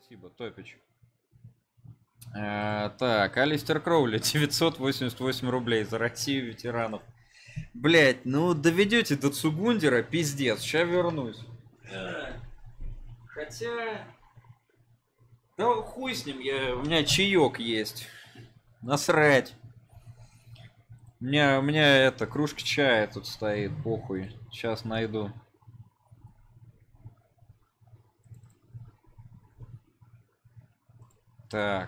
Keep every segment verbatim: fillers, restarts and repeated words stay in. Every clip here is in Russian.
Спасибо, Топич. А, так, Алистер Кроули, девятьсот восемьдесят восемь рублей за Россию ветеранов. Блять, ну доведете до Цугундера, пиздец, сейчас вернусь. Хотя... Да хуй с ним, я... у меня чаек есть. Насрать. У меня, у меня это, кружка чая тут стоит, похуй. Сейчас найду. Так.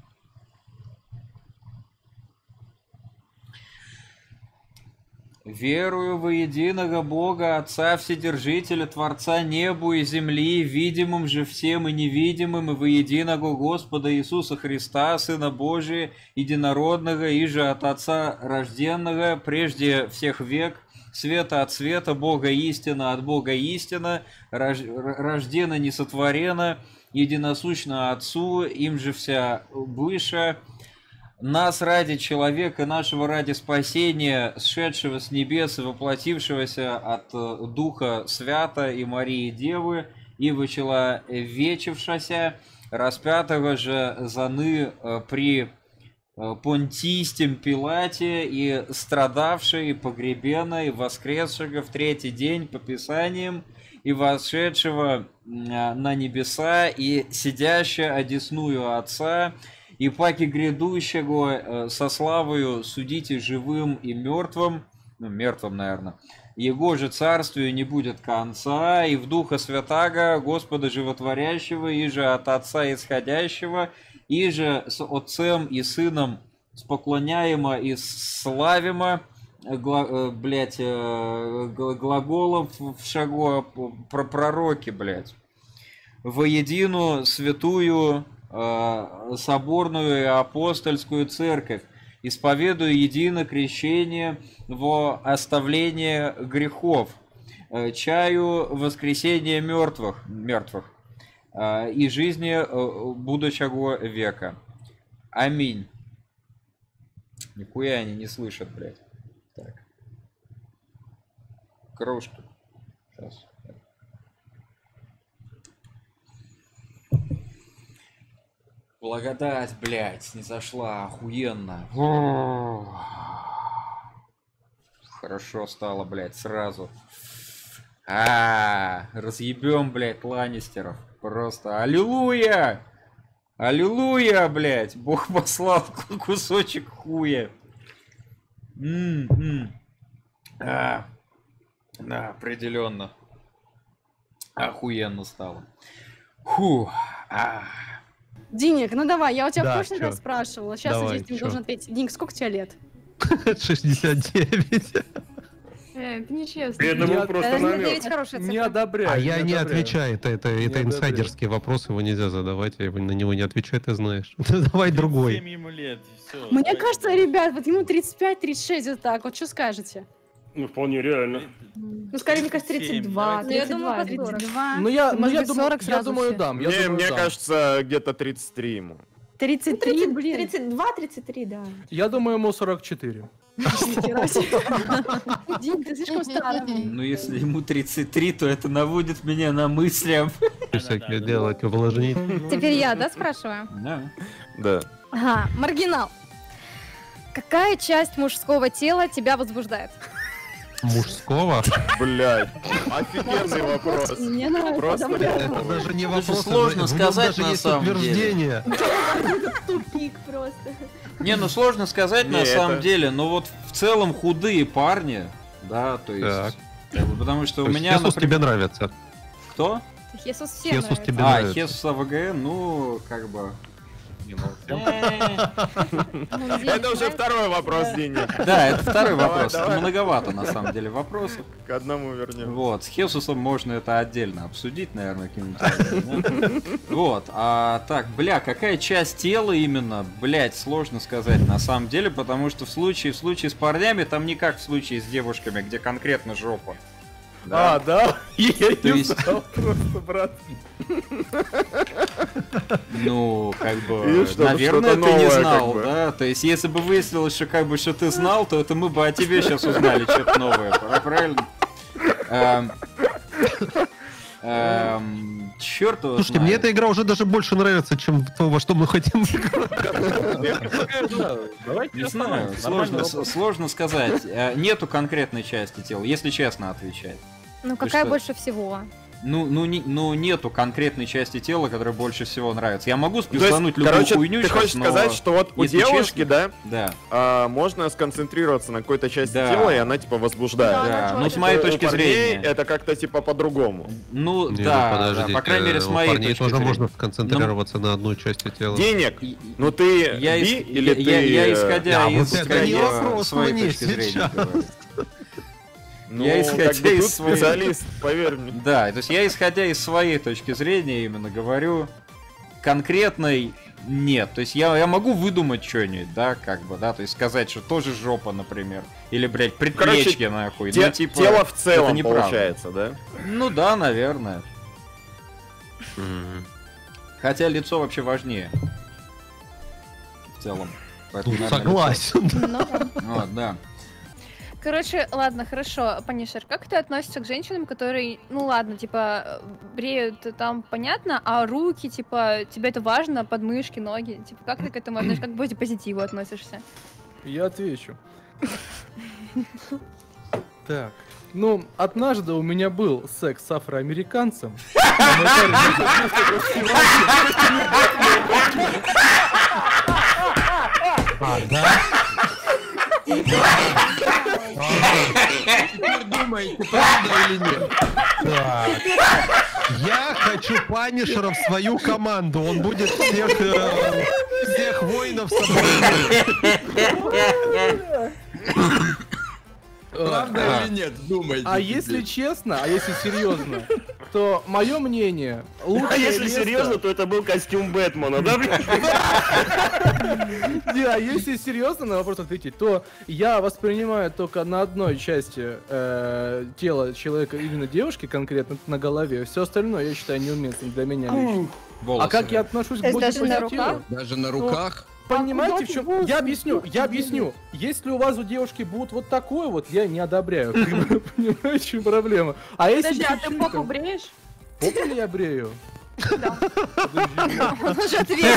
Верую во единого Бога, Отца Вседержителя, Творца небу и земли, видимым же всем и невидимым, и во единого Господа Иисуса Христа, Сына Божия, единородного, и же от Отца рожденного, прежде всех век, света от света, Бога истина от Бога истина, рождена несотворена, единосущно Отцу, им же вся выше. Нас ради человека, нашего ради спасения, сшедшего с небес и воплотившегося от Духа Свята и Марии Девы, и вычеловечившася, распятого же заны при Понтийском Пилате, и страдавшего, и погребена, и воскресшего в третий день по Писаниям, и восшедшего на небеса, и сидящего одесную Отца, и паки грядущего со славою судите живым и мертвым, ну, мертвым, наверное, его же царствию не будет конца, и в Духа Святаго, Господа Животворящего, и же от Отца Исходящего, и же с Отцем и Сыном споклоняемо и славимо, гла, блядь, глаголов в шагу про пророки, блядь, воедину святую соборную и апостольскую церковь, исповедую едино крещение во оставление грехов, чаю воскресения мертвых, мертвых и жизни будущего века. Аминь. Нихуя они не слышат, блядь. Так. Кружка. Сейчас. Благодать, блядь, не зашла, охуенно. Хорошо стало, блядь, сразу. А, разъебем, блядь, Ланнистеров. Просто аллилуйя! Аллилуйя, блядь! Бог послал кусочек хуя. М-м-м. А, да, определенно. Охуенно стало. Фу. А. Диник, ну давай, я у тебя Да, в прошлый чё? раз спрашивала, сейчас Давай, надеюсь, ты мне чё? должен ответить. Диник, сколько тебе лет? шестьдесят девять. Э, это нечестно. Я думал, Я- просто Подожди, намёк. девять хорошая Не цифра. одобряю. А я не одобряю. отвечаю, это, это, это одобряю. инсайдерский вопрос, его нельзя задавать, я на него не отвечаю, ты знаешь. Давай другой. семь ему лет, всё, Мне давайте кажется, дальше. ребят, вот ему тридцать пять тридцать шесть, вот так, вот что скажете? Ну, вполне реально. Ну, скорее, мне кажется, тридцать два. Ну, я тридцать думаю, два, под тридцать тридцать два. два. Ну я, Ты, ну, может я, быть, думаю, сорок я сразу думаю, все. дам. Я Мне, думаю, мне дам. кажется, где-то тридцать три ему. тридцать три, тридцать, блин. тридцать два, тридцать три, да. Я думаю, ему сорок четыре. Нихера себе. Дим, ты слишком старый. Ну, если ему тридцать три, то это наводит меня на мысли. Всякие делать, увлажнить. Теперь я, да, спрашиваю? Да. Да. Ага, маргинал. Какая часть мужского тела тебя возбуждает? Мужского? Блядь. Офигенный вопрос. Мне нравится. Просто давай. Это даже не вопрос. сложно в нем сказать даже на есть самом деле. утверждение. Тупик просто. Не, ну сложно сказать Не, на самом это- деле, но вот в целом худые парни, да, то есть, Так. как бы, потому что у То есть меня, Хесус например, тебе нравится. кто? Хесус всем Хесус нравится. тебе А, нравится. Хесус АВГН, ну, как бы... Не, ну, всем. Ну, Дим, Это уже знаешь, второй вопрос, Денис. Да, это второй Давай, вопрос, давай. это многовато на самом деле вопросов. К одному вернем. Вот, с Хесусом можно это отдельно обсудить, наверное, каким-нибудь образом, да? Вот, а так, бля, какая часть тела именно, блять, сложно сказать на самом деле, потому что в случае, в случае с парнями там не как в случае с девушками, где конкретно жопа. А, да? Я То не есть- знал просто, брат. Ну, как бы, Видишь, что-то- наверное, что-то ты не новое, знал, как бы. да? То есть, если бы выяснилось, что как бы, что ты знал, то это мы бы о тебе сейчас узнали что-то новое, правильно? Эм, эм, черт его Слушайте, мне знает. эта игра уже даже больше нравится, чем то, во что мы хотим играть. Давайте Не знаю, сложно, с- сложно сказать. Э, Нету конкретной части тела, если честно отвечать. Ну, какая что? больше всего? Ну, ну, не- ну, нету конкретной части тела, которая больше всего нравится. Я могу То есть, спиздануть любую короче, хуйню ты щас, хочешь но- сказать, что вот у если девушки, честно, да, Да, а, можно сконцентрироваться на какой-то части Да. тела, и она типа возбуждает. да. Ну, с У моей точки парней зрения. это как-то типа по-другому. Ну, Не, да, ну, да, подождите, по крайней мере, с у моей парней точки тоже зрения. можно сконцентрироваться на одной части тела. Денег. И- Ну ты Я, би ис- или я, ты... я, я э, исходя А, из вот это как не бы, вопрос своей мне точки зрения сейчас. говорю. Ну, я исходя как бы из тут своей- специалист, поверь мне. Да, то есть я исходя из своей точки зрения именно говорю, конкретной нет. То есть я, я могу выдумать что-нибудь, да, как бы, да, то есть сказать, что тоже жопа, например. Или, блядь, предплечье, нахуй. Те- ну, типа, тело в целом это неправда. получается, да? Ну да, наверное. Мгм. Хотя лицо вообще важнее. В целом. Поэтому, Ну, наверное, согласен. Ну, да. лицо. Вот, да. Короче, ладно, хорошо, Панишер, как ты относишься к женщинам, которые, ну ладно, типа, бреют там, понятно, а руки, типа, тебе это важно, подмышки, ноги, типа, как ты к этому относишься, как к бодипозитиву относишься? Я отвечу. Так. Ну, однажды у меня был секс с афроамериканцем. а мой парень А, да? Теперь думаете, правда или нет? Так. Я хочу Панишера в свою команду. Он будет всех, э, всех воинов собрать. Правда или нет? Думайте. А если честно, а если серьезно, то мое мнение, лучшее А если место- серьезно, то это был костюм Бэтмена, да, блин? Не, а если серьезно на вопрос ответить, то я воспринимаю только на одной части э, тела человека, именно девушки конкретно, на голове. Все остальное я считаю неуместным для меня лично. Волосы. А как я отношусь То к есть даже на бодипозитиву? руках? Даже на руках? Понимаете, в чем? Я объясню, я объясню. Если у вас у девушки будут вот такое вот, я не одобряю. Понимаете, в чем проблема? А если Подожди, а ты чуть-чуть попу там- бреешь? Попу ли я брею? Он уже ответил.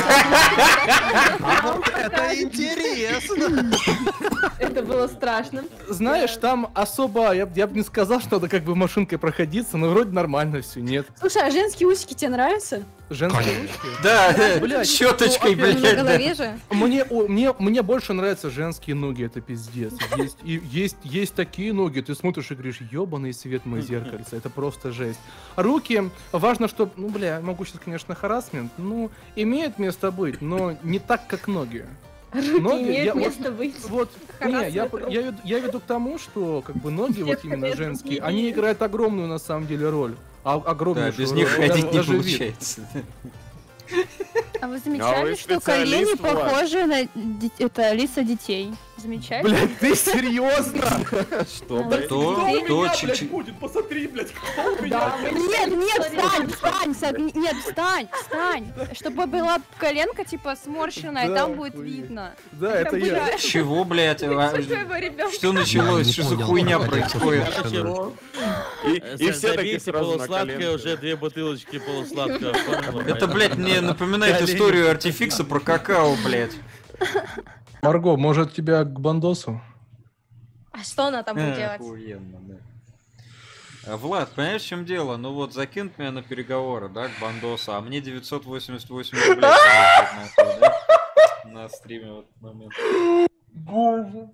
Это интересно. Это было страшно. Знаешь, там особо, я, б- я бы не сказал, что надо как бы машинкой проходиться, но вроде нормально все, нет. Слушай, а женские усики тебе нравятся? Женские ручки? Да, Блядь, щеточкой, ну, опять На блядь, да. голове же. Мне, о, мне, мне больше нравятся женские ноги, это пиздец. Есть, и, есть, есть такие ноги, ты смотришь и говоришь, ебаный свет мой зеркальце, это просто жесть. Руки, важно, чтобы, ну, бля, могу сейчас, конечно, харассмент, ну, имеет место быть, но не так, как ноги. Ноги, Имеет я- вот- место быть. Вот, не, я, Харассмент. я, веду, я веду к тому, что как бы ноги вот Всех именно хотят женские, другие. они играют огромную на самом деле роль. А, Да, огромную без них роль. ходить не Даже вид. получается. А вы А замечали, вы что специалист, колени Влад? похожи на ди- это лица детей? Замечали? Блядь, ты серьезно? Что, Ну, блядь? Кто? Кто? Чи- чи- будет? Посмотри, блядь, Нет, нет, встань, встань, встань, нет, встань, встань, чтобы была коленка типа сморщенная, и Да, там будет охуеть. видно. Да, это Прям я. бля. Чего, блядь? а, ребенка. Что началось? Не Что за понял, хуйня хотя происходит? совершенно. И, и все такие сразу на полусладкое, коленке. уже две бутылочки полусладкого. Это, блядь, мне напоминает историю артификса про какао, блядь. Марго, может тебя к бандосу? А что она там будет делать? Охуенно, да. А, Влад, понимаешь, в чем дело? Ну вот, закинут меня на переговоры, да, к бандосу, а мне девятьсот восемьдесят восемь рублей прилетит нахуй, да? На стриме в этот момент. Боже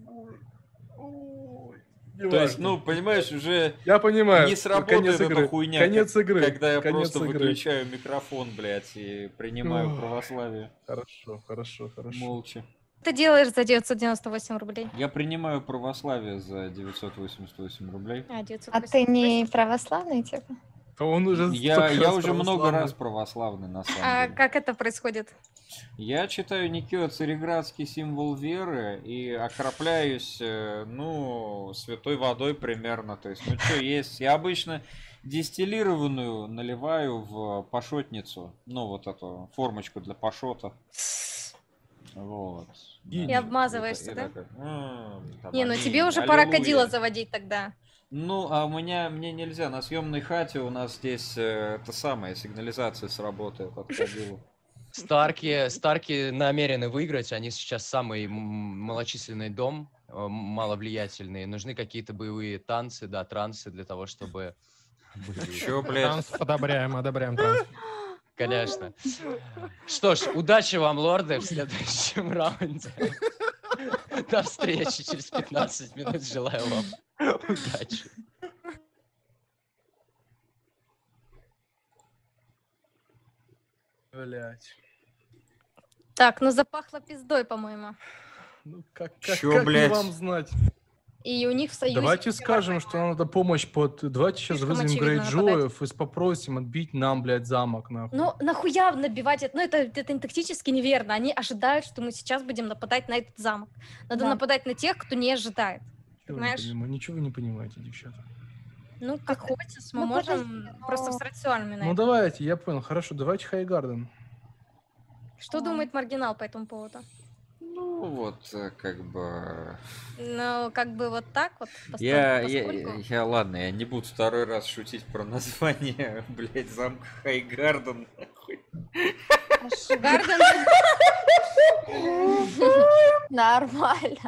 То есть, ну, понимаешь, уже я понимаю. не сработает Конец эта игры. хуйня, Конец как- игры. когда я Конец просто игры. выключаю микрофон, блядь, и принимаю Ох. православие Хорошо, хорошо, хорошо. молча. Ты делаешь за девятьсот девяносто восемь рублей. Я принимаю православие за девятьсот восемьдесят восемь рублей. А, девятьсот А ты не православный, типа? А он уже Я, столько я раз уже много православный. раз православный, на самом А деле. как это происходит? Я читаю Никио Цареградский символ веры и окропляюсь, э, ну, святой водой примерно. То есть, ну, что есть. Я обычно дистиллированную наливаю в пашотницу. Ну, вот эту формочку для пашота. Вот. И обмазываешься, да? как, м, там, Не, ну аминь, тебе уже пора аллилуйя. кадила заводить тогда. Ну, а у меня, мне нельзя, на съемной хате у нас здесь э, это самое, сигнализация сработает, отходила. Старки, Старки намерены выиграть, они сейчас самый м- малочисленный дом, э, маловлиятельный. Нужны какие-то боевые танцы, да, трансы для того, чтобы... Чё, блядь? Транс одобряем, одобряем транс. Конечно. Что ж, удачи вам, лорды, в следующем раунде. До встречи через пятнадцать минут. Желаю вам удачи. Блять. Так, ну запахло пиздой, по-моему. Ну как, как, Чё, как не блядь? вам знать? И у них в союзе... Давайте скажем, что нам надо помощь под... Давайте сейчас Слишком вызовем очевидно Грейджоев и попросим отбить нам, блядь, замок, нахуй. Ну, нахуя набивать это? Ну, это, это тактически неверно. Они ожидают, что мы сейчас будем нападать на этот замок. Надо Да. нападать на тех, кто не ожидает. Ничего, вы не понимаешь? понима- Ничего вы не понимаете, девчата. Ну, как хочешь, мы ну, можем подожди, просто но- всрать с вами на Ну это. давайте, я понял. Хорошо, давайте Хайгарден. Что думает маргинал по этому поводу? Ну, вот, э, как бы... Ну, как бы вот так вот, постольку, Я, я, поскольку. я, ладно, я не буду второй раз шутить про название, блядь, замка Хайгарден. нахуй. Гарден. Нормально.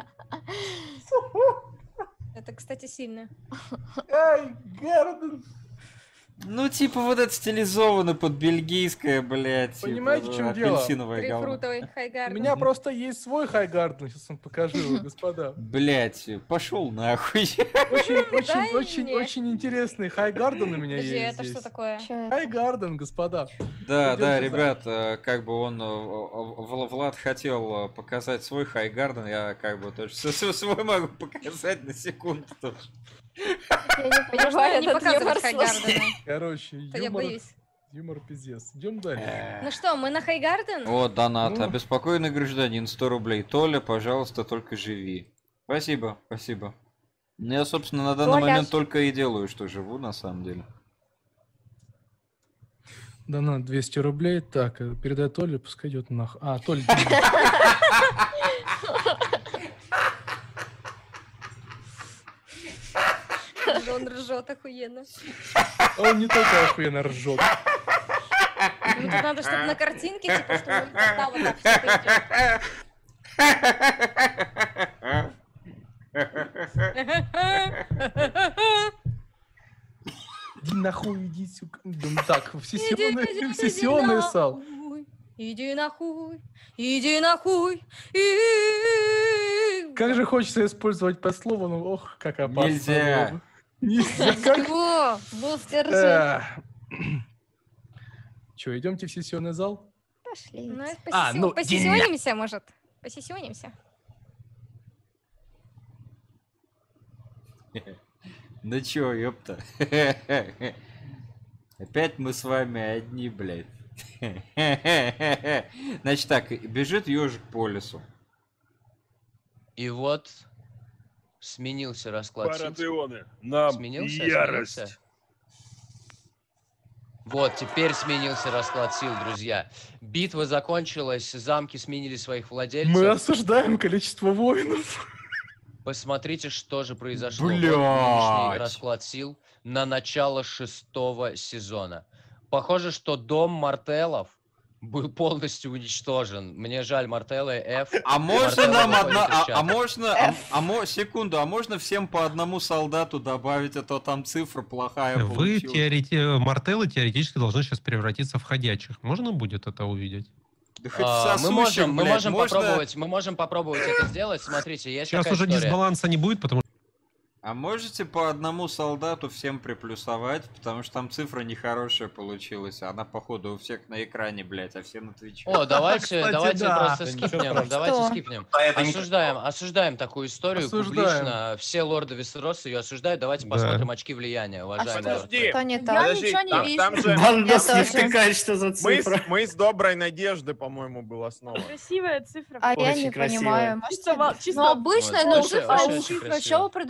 Это, кстати, сильно. Хайгарден! Ну, типа, вот это стилизовано под бельгийское, блядь. типа, Понимаете, в чём да, дело? апельсиновое говно. Грейпфрутовый У хайгарден. меня просто есть свой Хайгарден, сейчас вам покажу, господа. Блядь, пошел нахуй. Очень, очень, Дай очень, мне. очень интересный Хайгарден у меня Подожди, есть это здесь. что такое? Чё это? Хайгарден, господа. Да, Идём да, туда. ребят, э, как бы он, э, В- Влад хотел э, показать свой Хайгарден, я как бы тоже с- с- свой могу показать на секунду тоже. Я не Можно понимаю не этот юмор показывать хайгардена. Короче, Я юмор, боюсь. юмор пиздец. Идем дальше. Ну что, мы на хайгарден? О, донат, Ну. обеспокоенный гражданин, сто рублей. Толя, пожалуйста, только живи. Спасибо, спасибо. Ну, я, собственно, на данный Толя. момент только и делаю, что живу, на самом деле. Да на двести рублей. Так, э, передай Толе, пускай идет нах. А, Толь. Он ржет охуенно. Он не только охуенно ржет. Ну, тут надо, чтобы на картинке, типа, что он тогда вот так всё это идёт. Иди нахуй, иди, сука. Да, ну так, в Иди, сессионный, иди, в иди сессионный сал. нахуй, Иди нахуй, иди нахуй. и- Как же хочется использовать по слову, ну ох, как опасно. Нельзя. было бы. Нельзя. Как... Чего? Бустер же. Че, идемте в сессионный зал? Пошли. Ну, А, ну, посессионимся, может? Посессионимся. Ну чё, ёпта. Опять мы с вами одни, блядь. Значит так, бежит ежик по лесу. И вот сменился расклад сил. Паратеоны, нам Сменился? ярость. Сменился? Вот, теперь сменился расклад сил, друзья. Битва закончилась, замки сменили своих владельцев. Мы осуждаем количество воинов. Посмотрите, что же произошло. Вот Блядь. нынешний расклад сил на начало шестого сезона. Похоже, что дом Мартеллов был полностью уничтожен. Мне жаль, Мартеллы, F. А можно Мартеллы нам выходят одна... из А, чата. а можно... А, а мо- секунду, а можно всем по одному солдату добавить, а то там цифра плохая Вы, получилась. теорети... Мартеллы, теоретически должны сейчас превратиться в ходячих. Можно будет это увидеть? Да хоть А, мы сосущим, можем, мы блядь, можем можно- попробовать, мы можем попробовать это сделать. Смотрите, есть Сейчас такая уже история. дисбаланса не будет, потому что... А можете по одному солдату всем приплюсовать, потому что там цифра нехорошая получилась, а она, походу, у всех на экране, блядь, а все на твиче. О, давайте, Кстати, давайте да. просто Да ничего скипнем, страшного. давайте Что? скипнем. Осуждаем, осуждаем такую историю Осуждаем. публично. Все лорды Вестероса ее осуждают. Давайте Да. посмотрим очки влияния, уважаемые что? лорды. Подожди. Что не Я так? Подожди, ничего не там, вижу. там же Бандос не втыкает, что за мы, с, цифра. мы с доброй надежды, по-моему, был основа. Красивая цифра. А я Очень не красиво. понимаю. Чисто, вол- чисто Ну, обычная, Вот, ну, очень- цифра, очень ну, цифра, красиво. что вы продаете за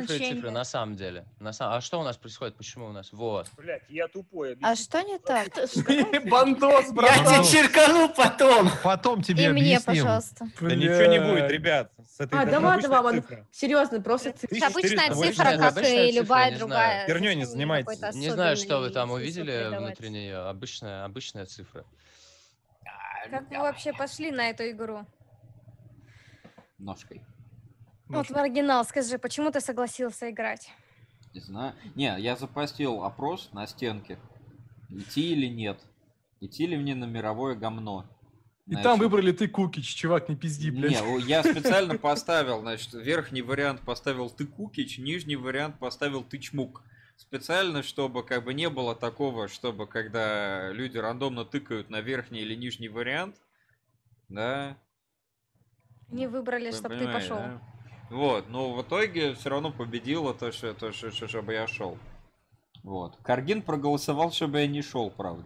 цифры и значение. цифры, на самом деле. На сам... А что у нас происходит? Почему у нас? Вот. Блять, я тупой. А что не так? Бандос, Я брат. тебе черкану потом. Потом тебе И мне, объясним. пожалуйста. Да ничего не будет, ребят. С этой А, да это ладно обычная вам, он- цифра. серьезно, просто Это цифра. обычная четыреста цифра, восемьдесят. как Обычная и цифра, любая не другая. Хернёй не Не занимайтесь. какой-то Не знаю, что вы особенный там смысл увидели придавать. внутри нее. Обычная, обычная цифра. Как вы вообще пошли на эту игру? Ножкой. Вот в оригинал скажи, почему ты согласился играть? Не знаю. Не, я запостил опрос на стенке. Идти или нет. Идти ли мне на мировое говно. И Значит, там выбрали ты Кукич, чувак, не пизди, блядь. Не, о, я специально поставил, значит, верхний вариант поставил ты Кукич, нижний вариант поставил ты Чмук. Специально, чтобы как бы не было такого, чтобы когда люди рандомно тыкают на верхний или нижний вариант, да. Не выбрали, вы чтобы ты понимаете, пошел. да? Вот, но в итоге все равно победило то, что, то, что, что- чтобы я шел. Вот. Каргин проголосовал, чтобы я не шел, правда.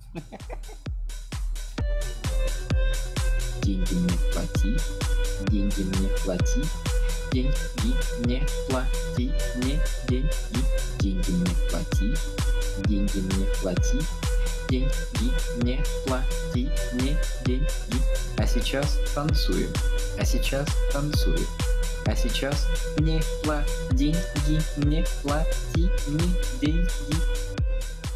Деньги мне плати, деньги мне плати, деньги мне плати, мне деньги, деньги мне плати, деньги мне плати, деньги мне плати, мне деньги. А сейчас танцуем, а сейчас танцуем, а сейчас мне плати, деньги мне плати, мне деньги.